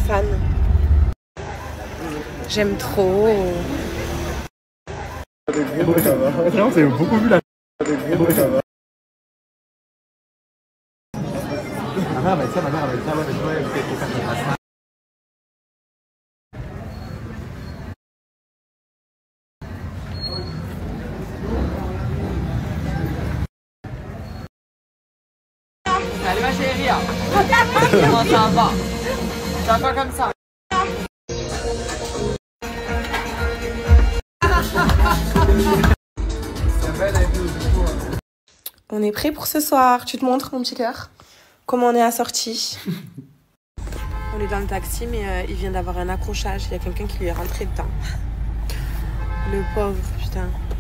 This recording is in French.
fan. J'aime trop. Vraiment, c'est beaucoup vu la. Ma mère va dire ça, ouais, mais toi, il faut faire ton passe. Allez ma chérie, comment ça va? Ça va comme ça. On est prêt pour ce soir. Tu te montres, mon petit cœur, comment on est assorti. On est dans le taxi, mais il vient d'avoir un accrochage. Il y a quelqu'un qui lui est rentré dedans. Le pauvre, putain.